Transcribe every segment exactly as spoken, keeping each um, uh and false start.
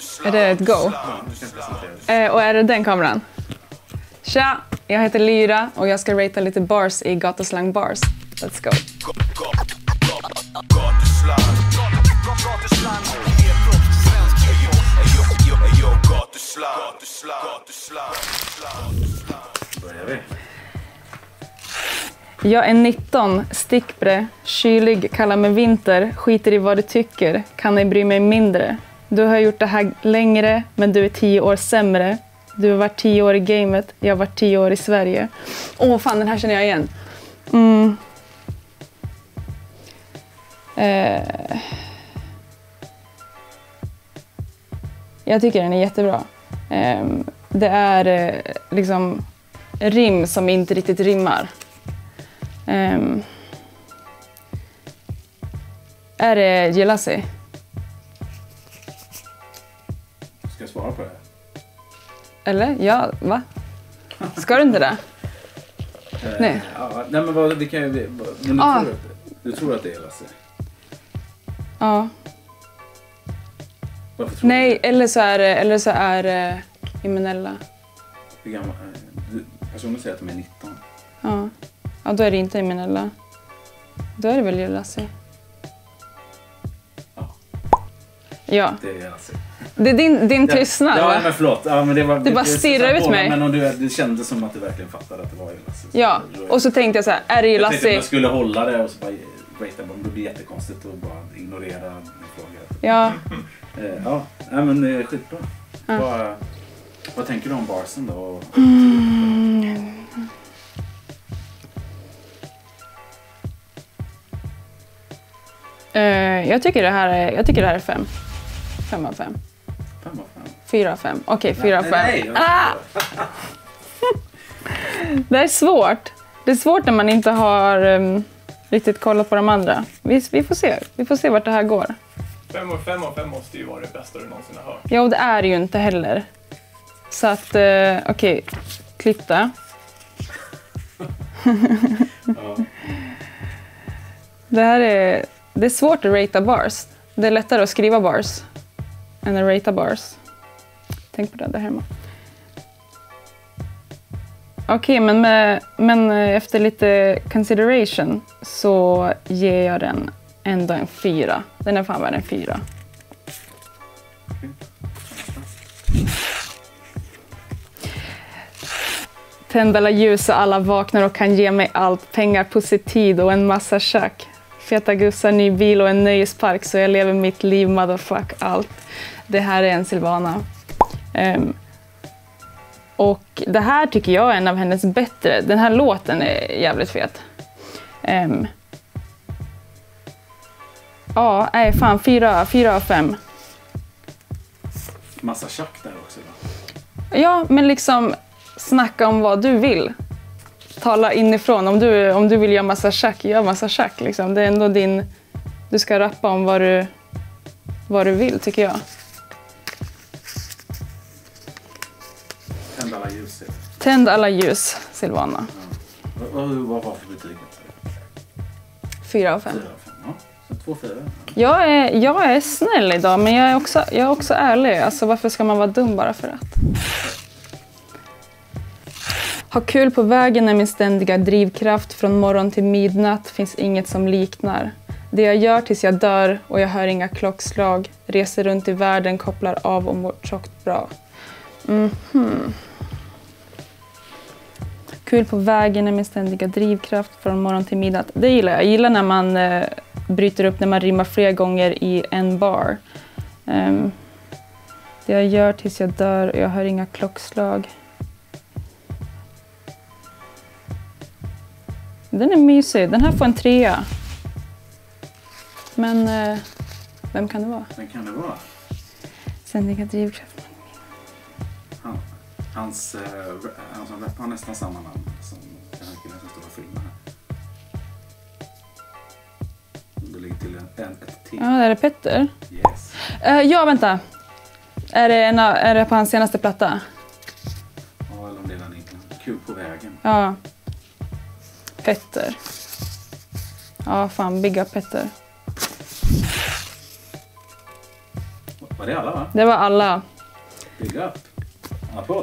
Är det ett go? Eh, och är det den kameran? Tja, jag heter Lyra och jag ska ratea lite bars i Gatuslang Bars. Let's go. Jag är nitton, stickbre, kylig, kallar mig vinter, skiter i vad du tycker, kan ej bry mig mindre. Du har gjort det här längre, men du är tio år sämre. Du har varit tio år i gamet, jag har varit tio år i Sverige. Åh oh, fan, den här känner jag igen. Mm. Eh. Jag tycker den är jättebra. Eh. Det är eh, liksom rim som inte riktigt rimmar. Eh. Är det Jealousy? Ska jag svara på det? Eller? Ja, va? Ska du inte det? Eh, Nej. Ja, nej men vad, det kan ju... Men du, Ah. tror att, du tror att det är Lasse? Ja. Varför tror Nej, eller så är det, eller så är det Imenella. du? Hur gammal, eh, du, personen säger att de är nitton. Ja. Ja, då är det inte Imenella. Då är det väl Jealousy. Ja, Ja. det är Lasse. Det är din, din tystnad, Ja, va? men förlåt. Ja, men det var, Du bara det- stirrar det- ut mig. Men om du, det kändes som att du verkligen fattade att det var Lasse. Ja, och så tänkte jag så här, är det Jag tänkte att Jealousy? jag skulle hålla det och så bara ratea, men det blir jättekonstigt att bara ignorera min fråga. Ja. Eh, Ja, nej, men det är skitbra. Ja. Vad, vad tänker du om barsen då? Mm. Eh, jag tycker det här är, jag tycker det här är fem. Fem av fem. Fem av fem. Fyra av fem. Okej, fyra av fem. Nej, nej, Ah! Det är svårt. Det är svårt när man inte har um, riktigt kollat på de andra. Vi, vi får se. Vi får se vart det här går. Fem och fem och fem måste ju vara det bästa du någonsin har hört. Ja, och det är det ju inte heller. Så att, uh, okej. Klipp det. Ja. Det här är, det är svårt att ratea bars. Det är lättare att skriva bars än att ratea bars. Tänk på det där hemma. Okej, men, med, men efter lite consideration så ger jag den ändå en fyra. Den är fan värd en fyra. Tänd alla ljus och alla vaknar och kan ge mig allt. Pengar, pussy, tid och en massa tjack. Feta gussar, ny bil och en nöjespark så jag lever mitt liv, motherfuck, allt. Det här är en Silvana. Um, och det här tycker jag är en av hennes bättre. Den här låten är jävligt fet. Um, ja, nej fan, fyra, fyra av fem. Massa tjack där också då. Ja, men liksom snacka om vad du vill. Tala inifrån. Om du, om du vill göra massa tjack, gör massa tjack. Liksom. Det är ändå din... Du ska rappa om vad du, vad du vill, tycker jag. Tänd alla ljus. Tänd alla ljus, Silvana. Ja. Vad, vad var för betyget? Fyra av fem. Fyra av fem, ja. Så två fyra. Jag är, jag är snäll idag, men jag är också, jag är också ärlig. Alltså, varför ska man vara dum bara för att? Ha kul på vägen är min ständiga drivkraft. Från morgon till midnatt finns inget som liknar. Det jag gör tills jag dör och jag hör inga klockslag. Reser runt i världen, kopplar av och mår tjockt bra. Mhm. Kul på vägen är min ständiga drivkraft. Från morgon till midnatt. Det gillar jag. Jag gillar när man eh, bryter upp, när man rimmar flera gånger i en bar. Um, det jag gör tills jag dör och jag hör inga klockslag. Den är mysig. Den här får en trea. Men eh, vem kan det vara? Vem kan det vara? Ständiga drivkraften. Han, hans, uh, han som rappar har nästan samma namn som den här killen som står på filmen här. Det ligger till en, en, ett till. Ja, det är det Petter. Yes. Uh, ja, vänta. Är det, en, av- är det på hans senaste platta? Ja, eller om det är den innan. Kul på vägen. Ja. Petter. Ja, fan. Big up Petter. Var det alla va? Det var alla. Big up. Applåd.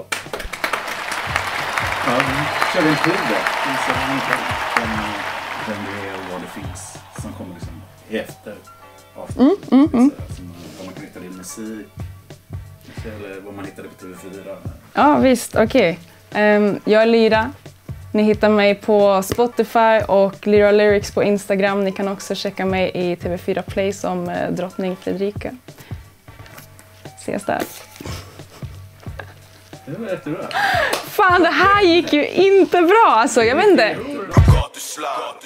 Ja, vi kör en till där. Visa vem, vem det är och vad det finns som kommer liksom efter. Mm, mm, mm. Vad man kan hitta din musik. Eller vad man hittade på T V fyra. Ja, visst. Okej. Okay. Um, jag är Lyra. Ni hittar mig på Spotify och Lyra Lyrics på Instagram. Ni kan också checka mig i T V fyra Play som uh, drottning Fredrika. Ses där. Det var jättebra. Fan, det här gick ju inte bra. Alltså, jag vet inte.